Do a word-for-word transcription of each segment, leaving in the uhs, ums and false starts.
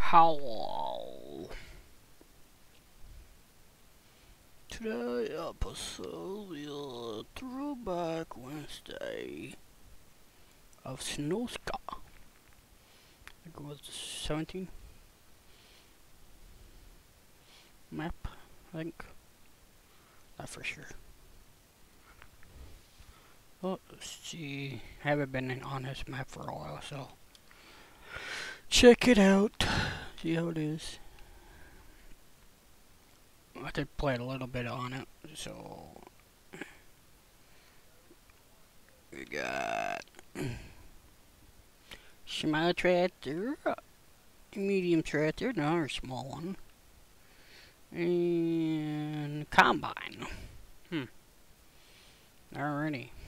Hello. Today episode is Throwback Wednesday of Sosnowska. I think it was seventeen map, I think. Not for sure. Well, let's see. I haven't been in on this map for a while, so check it out. See how it is. I did play a little bit on it, so we got small tractor, medium tractor, another small one, and combine. Hmm. Alrighty.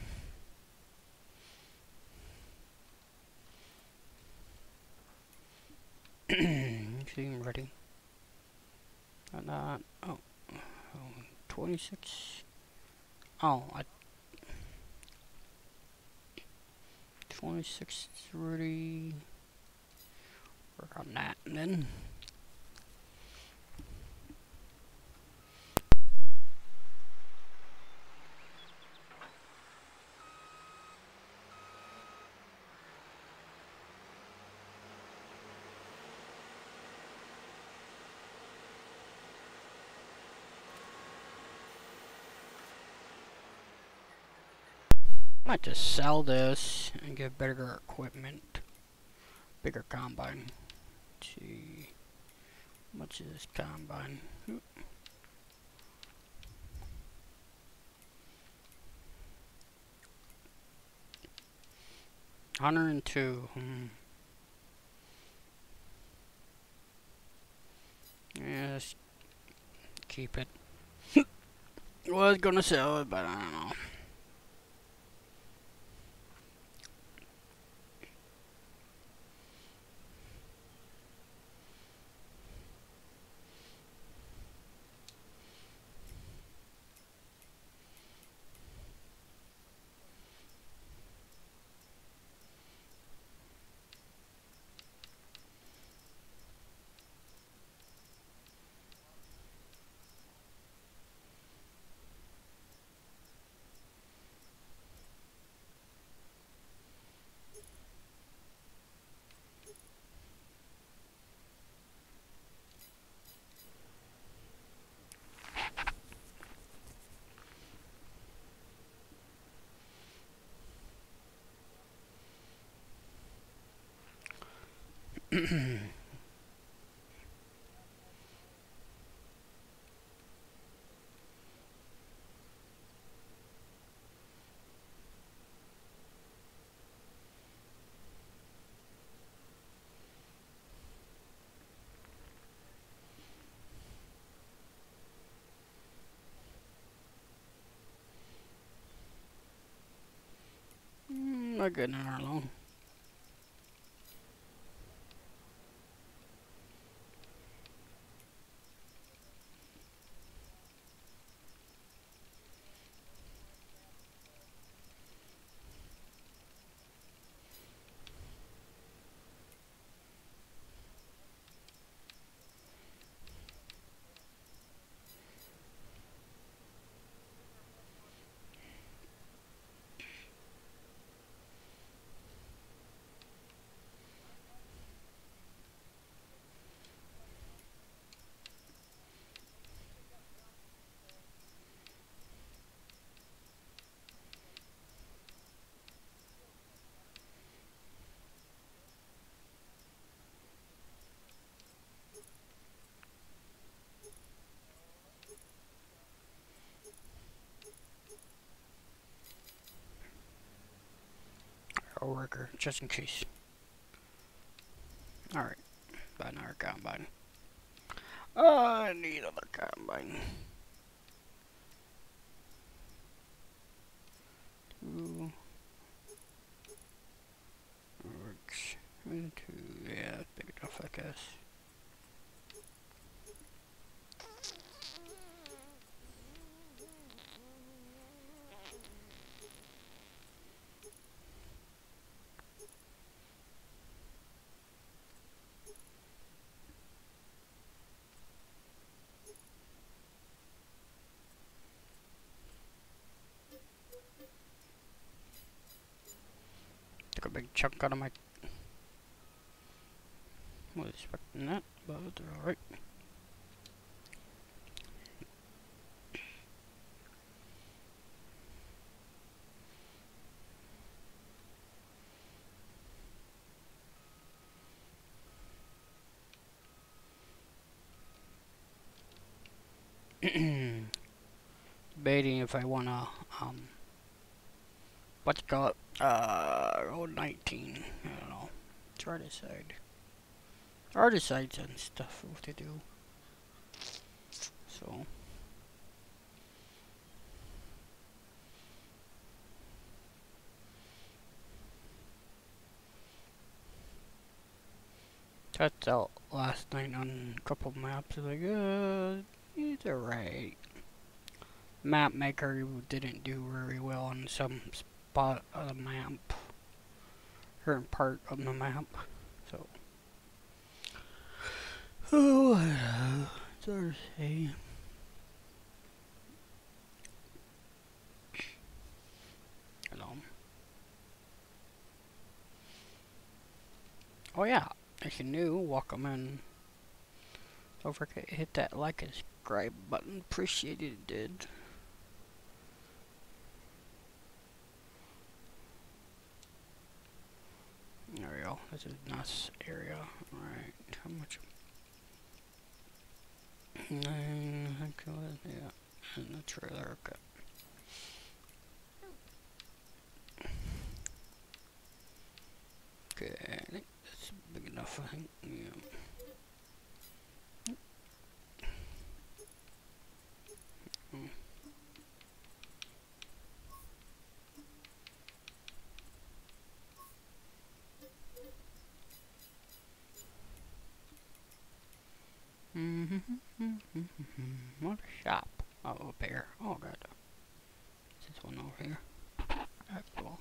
Seem ready. I'm not. Oh, oh, twenty-six. Oh, I. twenty-six ready. Work on that, and then. I might just sell this and get better equipment, bigger combine. Let's see, how much is this combine? one hundred two. Hmm. Yeah, let's keep it. Was gonna sell it, but I don't know. Mm, not good in our loan. A worker, just in case. Alright, buy another combine. Oh, I need another combine. Two. Works. One, two. Yeah, that's big enough, I guess. a big chunk out of my... I was expecting that, but alright. Debating if I wanna, um, what to call it, uh, road nineteen, I don't know, try to decide. Or decide on stuff, what to do. So. That's out last night on a couple maps, like, uh, it's alright. Map maker didn't do very well on some spot of the map, certain part of the map, so. Oh, it's hard to say. Hello. Oh yeah, if you're new, welcome in. Don't forget to hit that like and subscribe button. Appreciate it, did. There we go. This is a nice area. Alright, how much? Nine hundred, yeah. And the trailer, okay. Okay, I think that's big enough, I think. Yeah. Mm. Mm-hmm. What a shop. Oh, up here. Oh, God. This one over here. That's cool.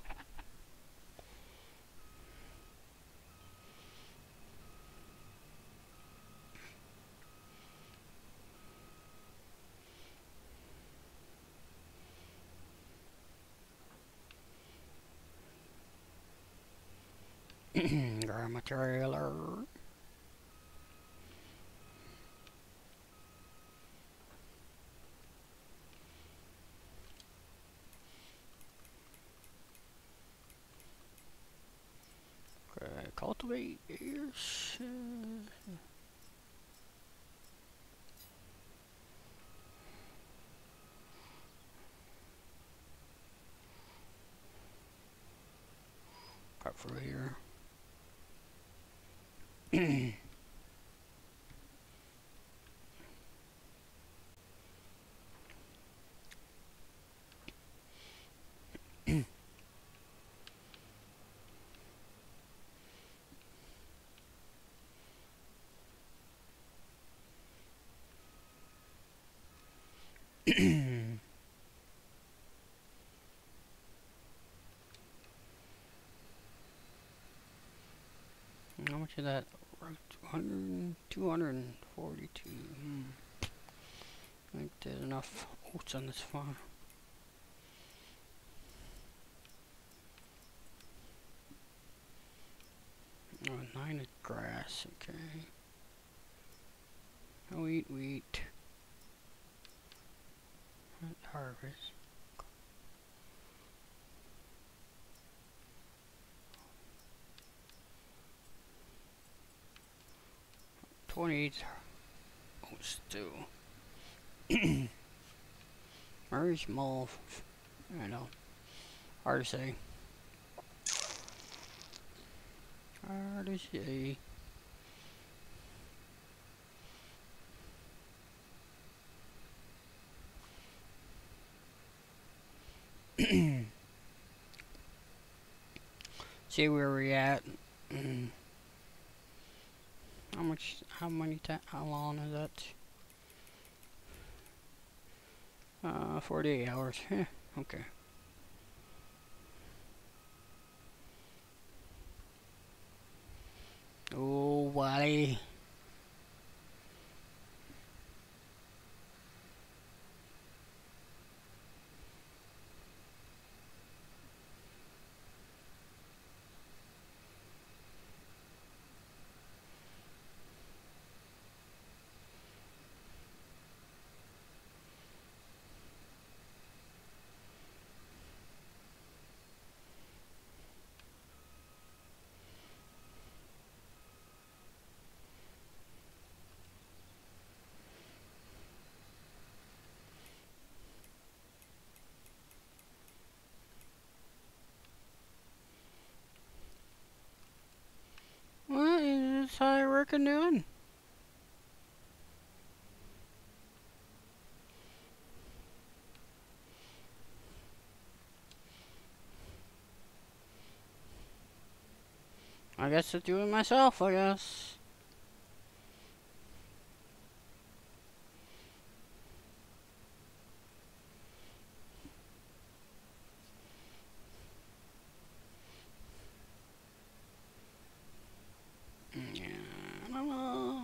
Grandma trailer. Okay, cultivate ears. Uh, cut through here. How much is that? two hundred forty-two. Hmm. I think there's enough oats on this farm. Oh, nine is grass, okay. Wheat, wheat. Harvest. twenty-eight oats too. Very small. I know. Hard to say. Hard to say. See where we're at. Mm. How much? How many? Ta how long is that? Uh, forty-eight hours. Yeah. Okay. Oh, buddy. freaking doing? I guess it's doing myself, I guess. Yeah, I don't know.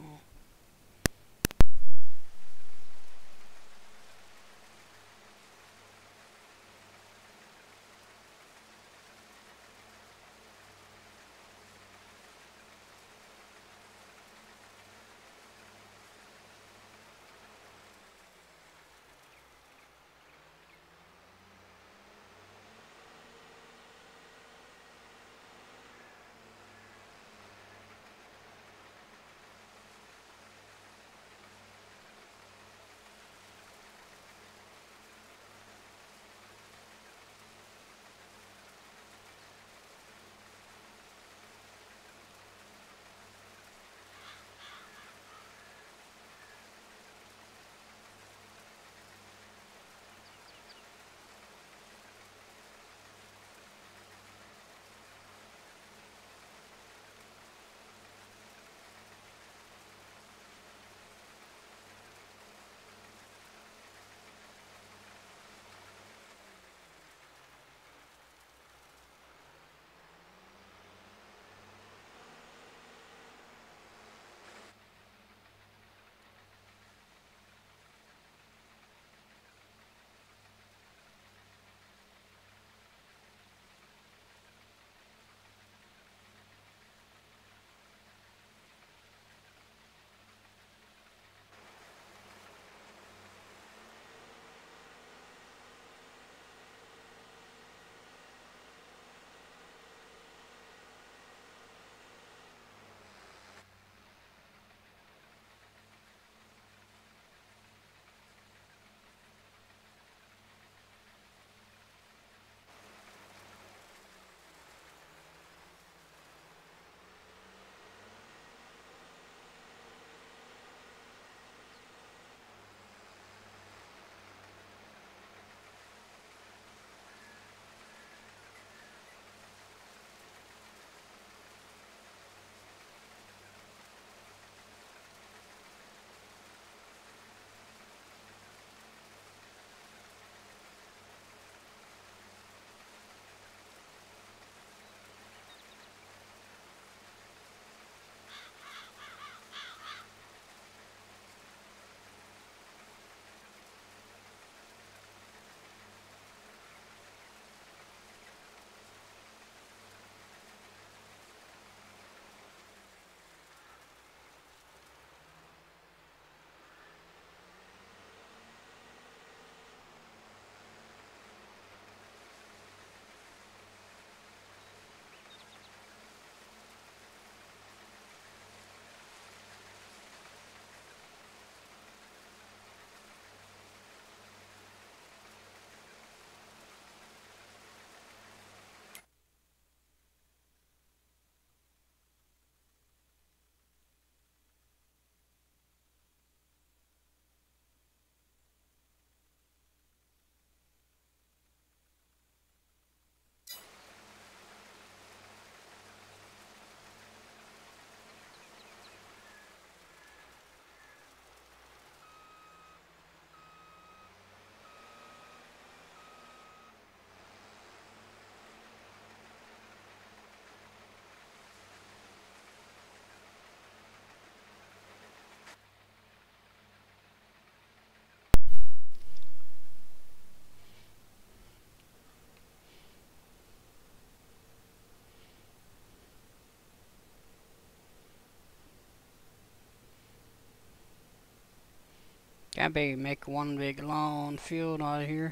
Can't be make one big long field out here.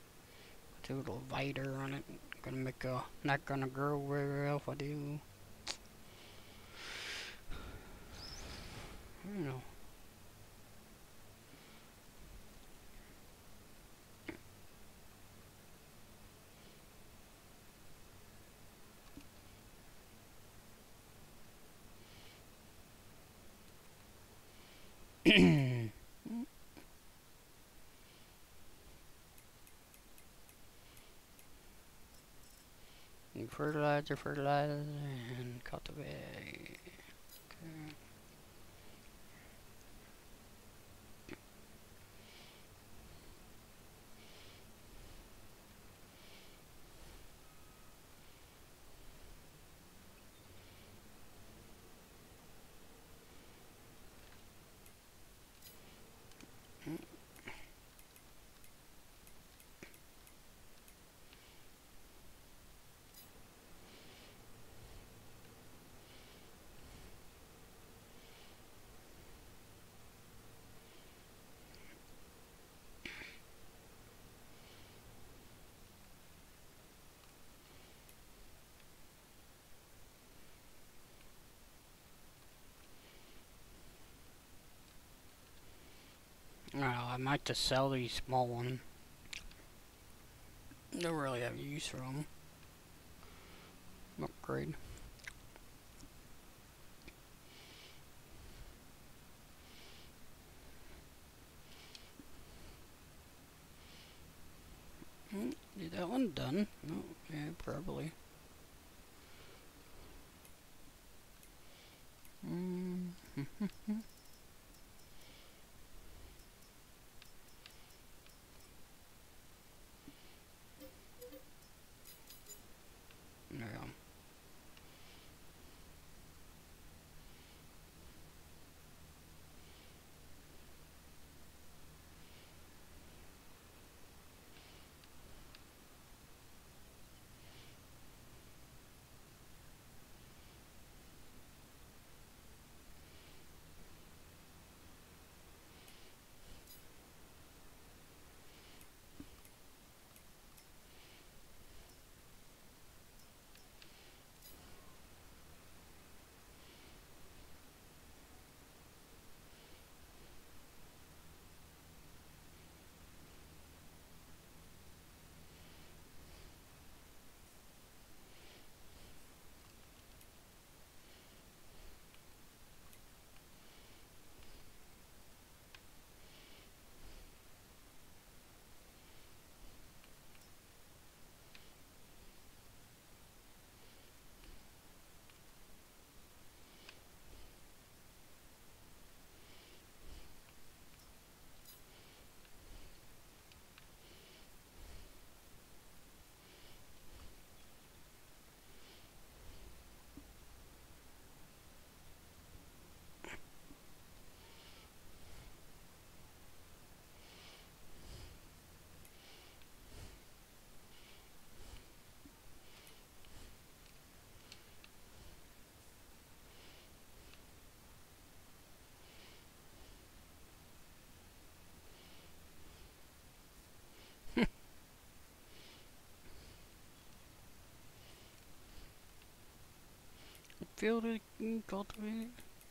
Put a little lighter on it. Gonna make a not gonna grow very well if I do. I don't know. Fertilizer, fertilizer, and cultivate. Okay. Well, I might just sell these small ones. Don't really have use for them. Upgrade. Mm, is that one done? No, yeah, probably. Mm -hmm. Yeah. Field it, cultivate.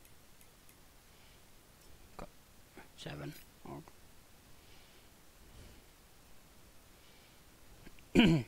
Seven. Okay.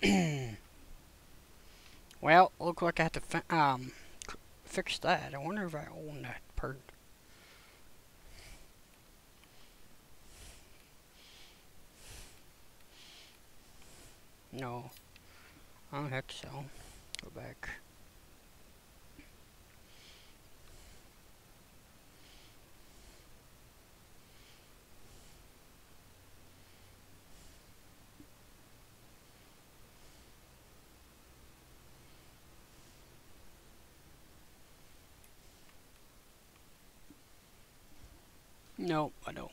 Well, look like I have to fi um fix that. I wonder if I own that part. No, I don't think so. Go back. No, I don't.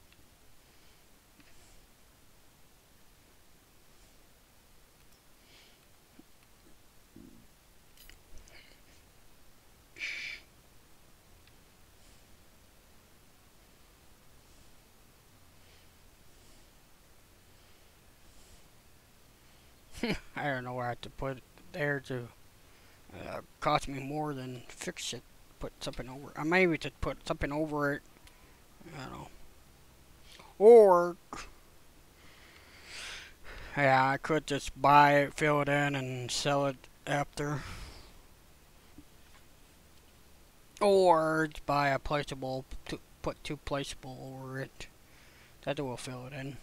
I don't know where I have to put it there to uh, cost me more than fix it. Put something over. I maybe to put something over it. I don't know. Or yeah, I could just buy it, fill it in, and sell it after. Or buy a placeable, to put two placeable over it. That will fill it in.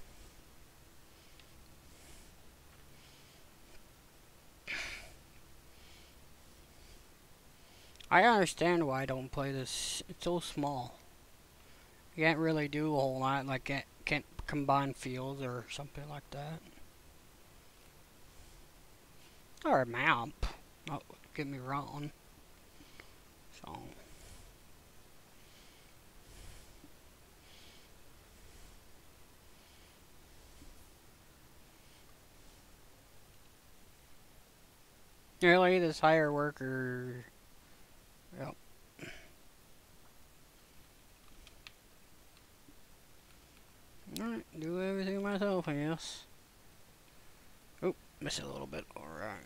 I understand why I don't play this. It's so small. You can't really do a whole lot. Like can't, can't combine fields or something like that. Or a map. Don't get me wrong. So. Really, this hire worker. Yep. Alright, do everything myself, I guess. Oh, miss it a little bit. Alright.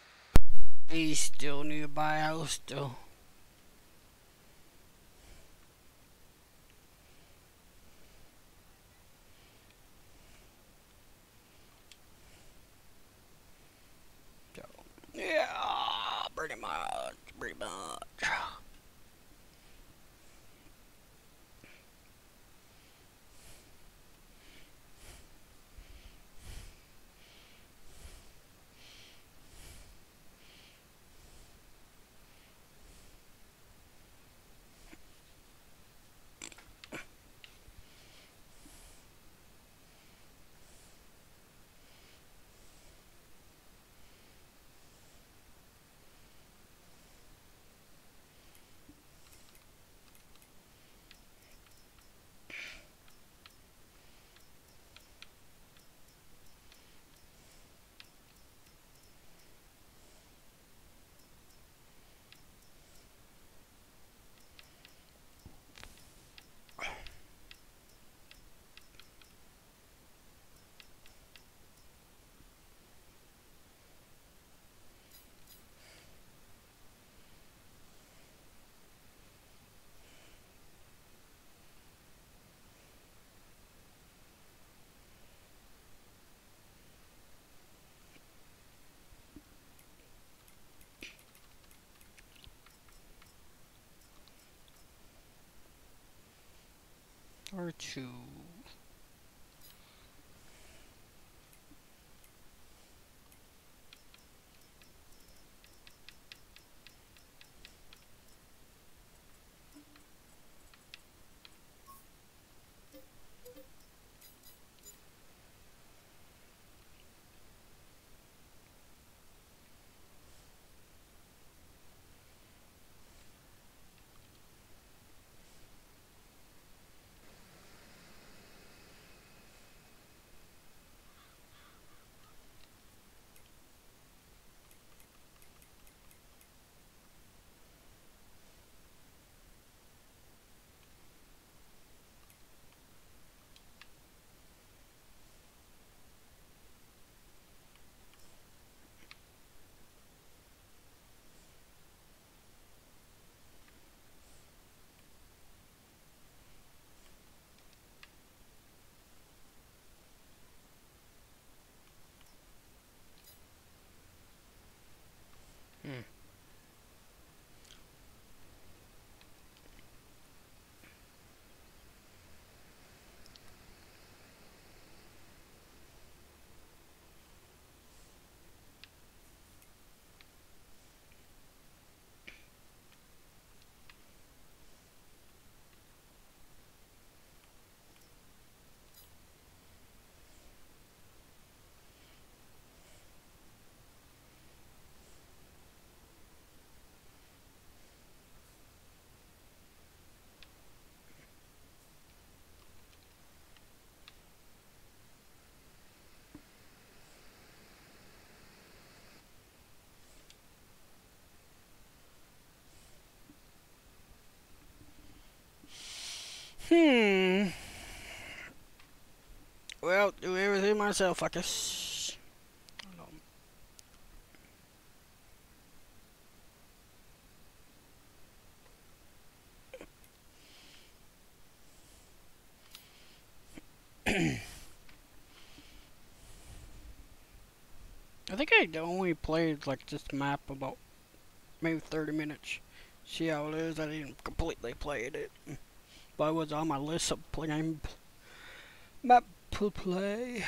He's still nearby house still. two. Hmm. Hmm. Well, do everything myself, I guess. I think I only played like this map about maybe thirty minutes. See how it is. I didn't completely play it, but it was on my list of playing map to play.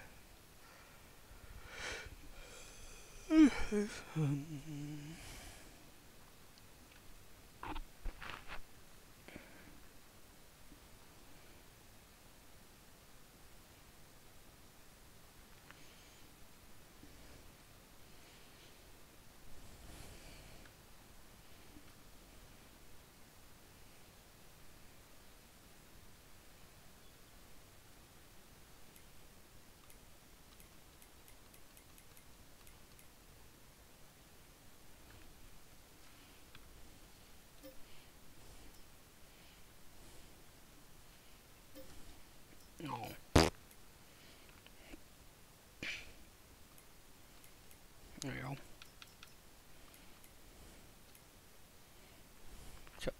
No. There you go. So,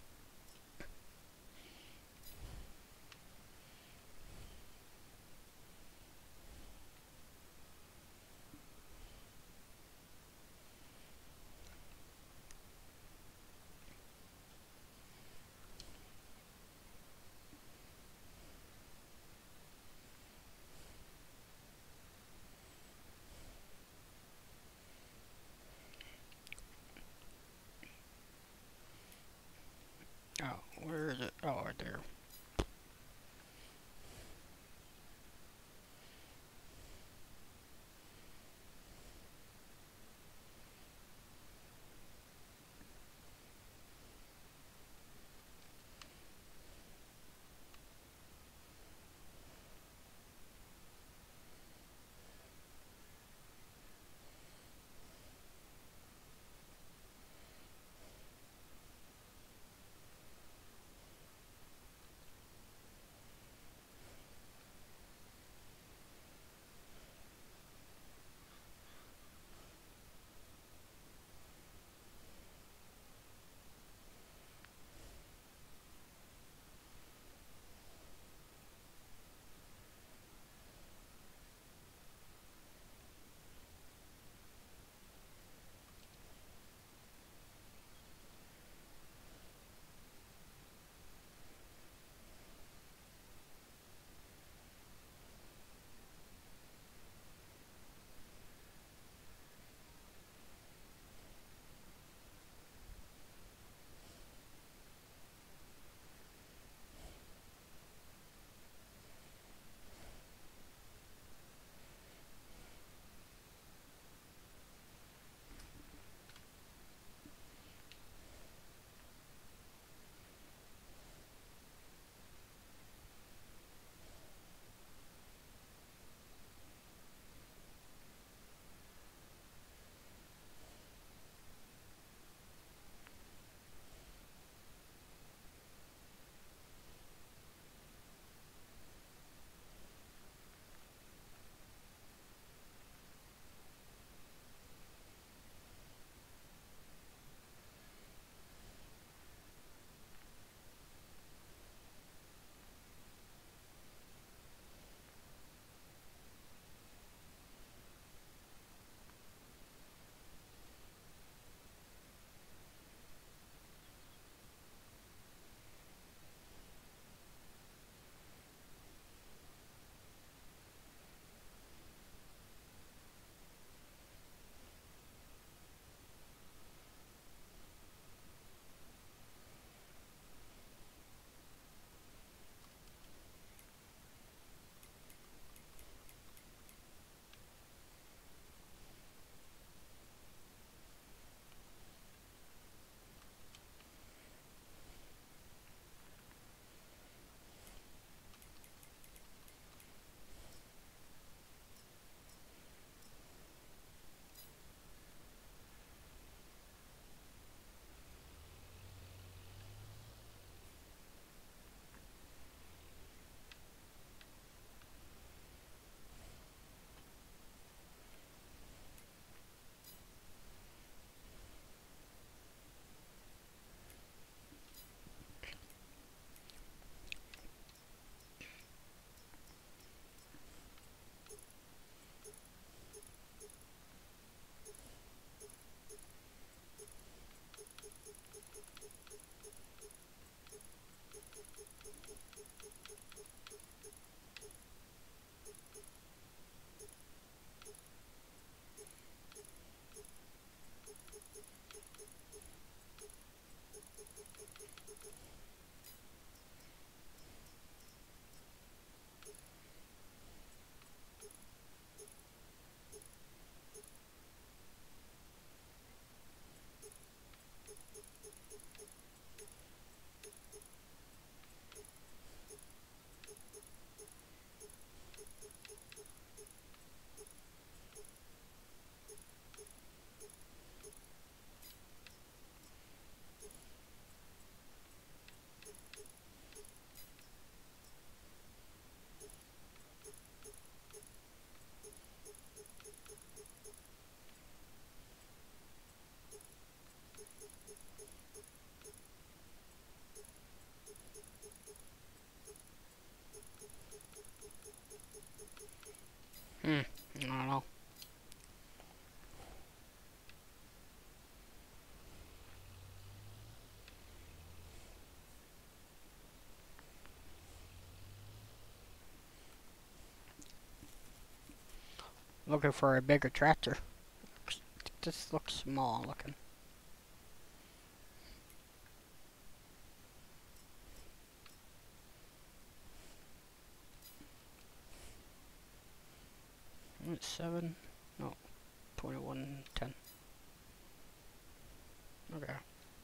Hmm. I don't know. Looking for a bigger tractor. This looks small looking. It's seven. No. Twenty-one ten. Okay.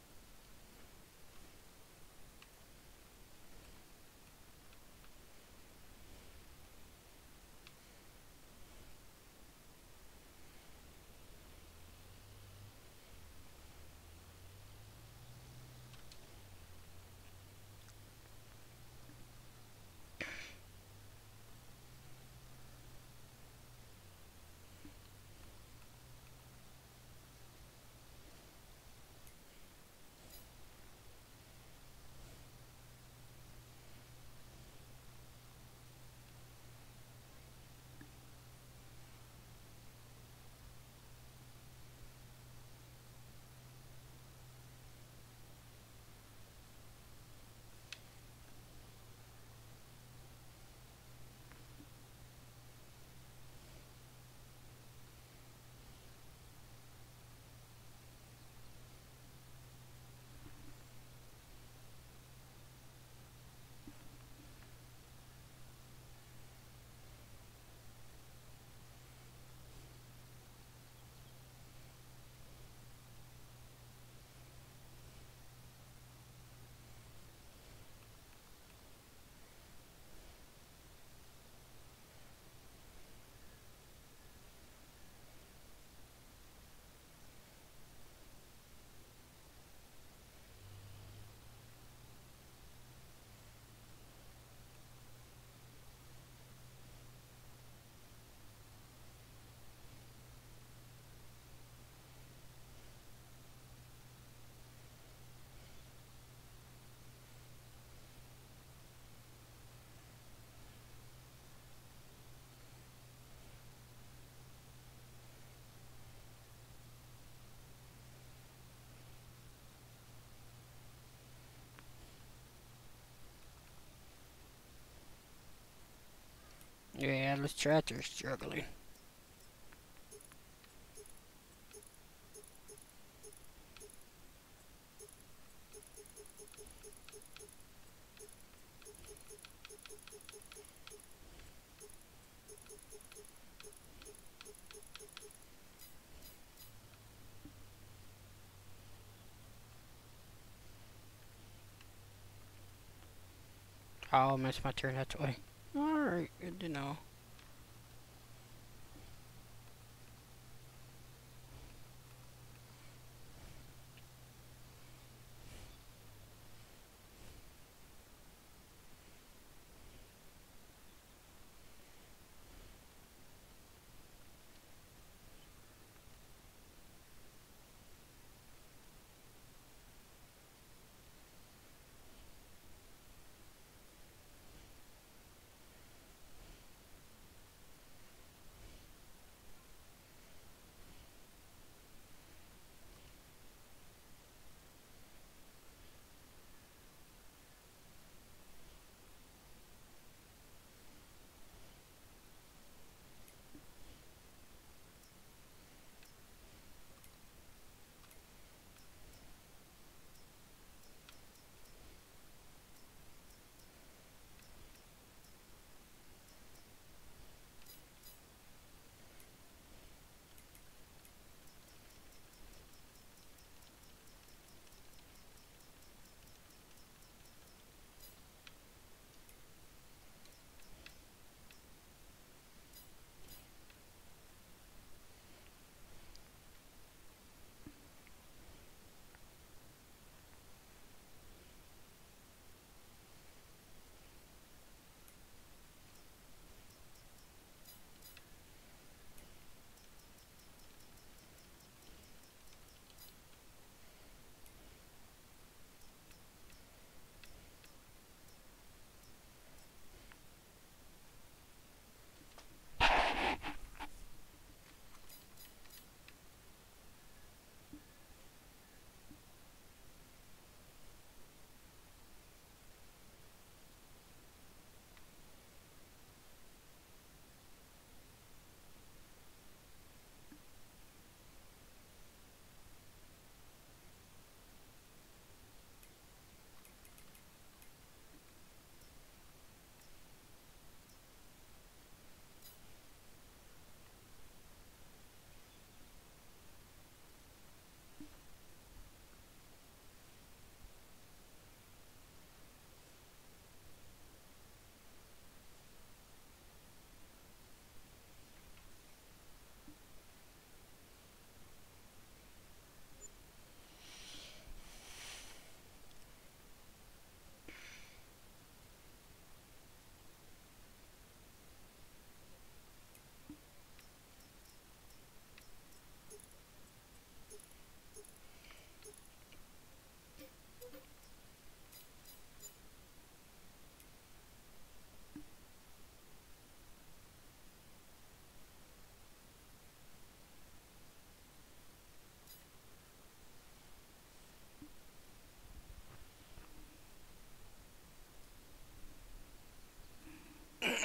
Yeah, this tractor's struggling. Oh, I missed my turn that way. Alright, good to know.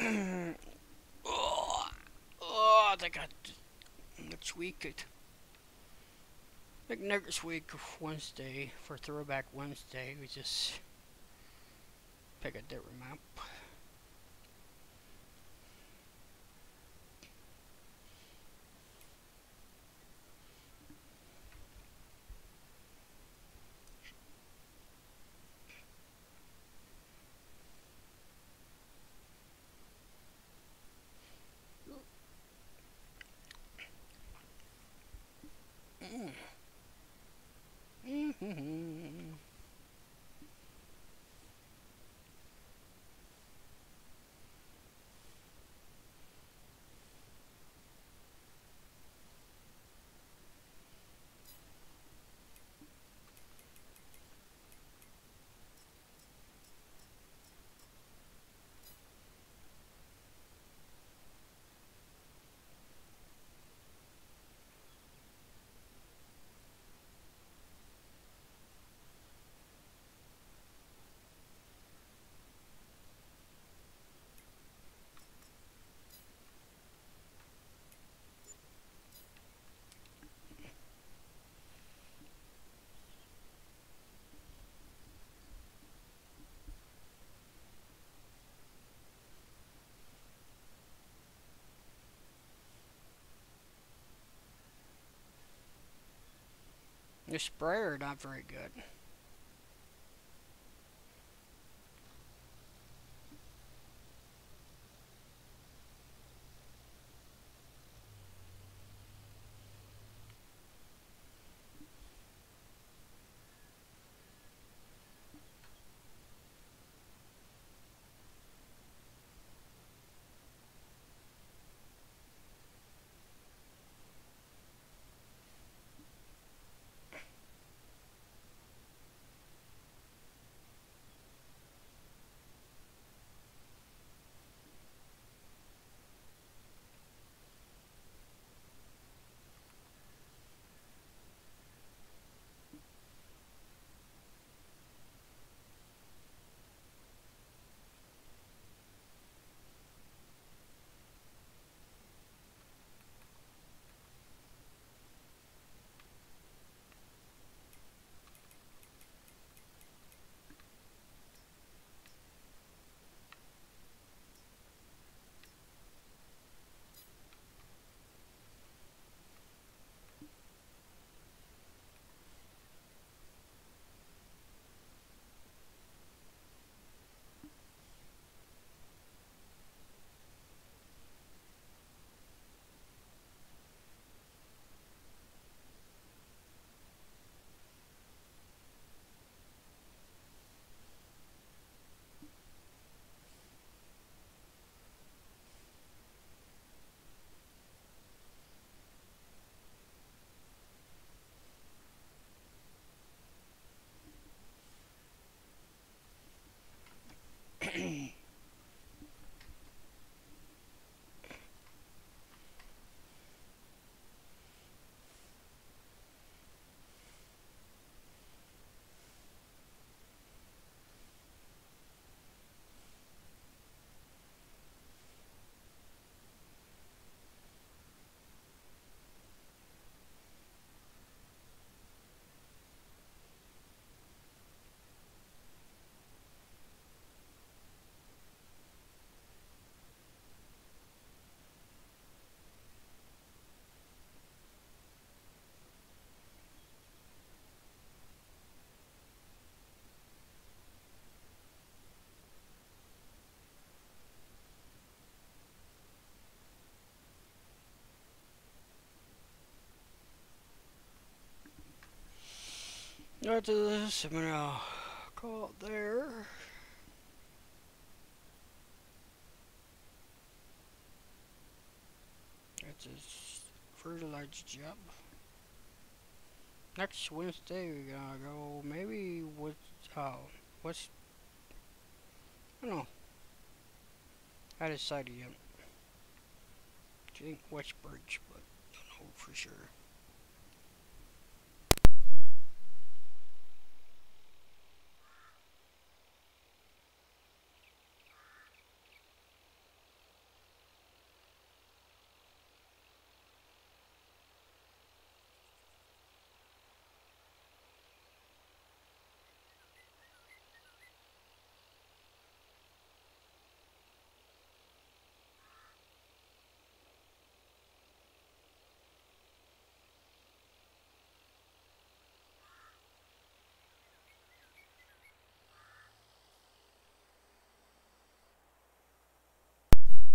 oh, oh, I think I next week. It, I think next week Wednesday for Throwback Wednesday we just pick a different map. Mm. The sprayer not very good. After this, I'm gonna call it there. That's a fertilizer job. Next Wednesday, we're gonna go maybe with, oh, what's, I don't know. I decided yet. I think Westbridge, but I don't know for sure.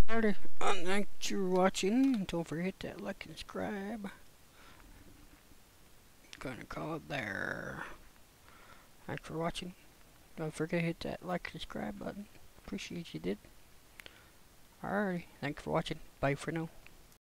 Alrighty, uh, thanks for watching. Don't forget that like and subscribe. Gonna call it there. Thanks for watching. Don't forget to hit that like and subscribe button. Appreciate you did. Alrighty, thanks for watching. Bye for now.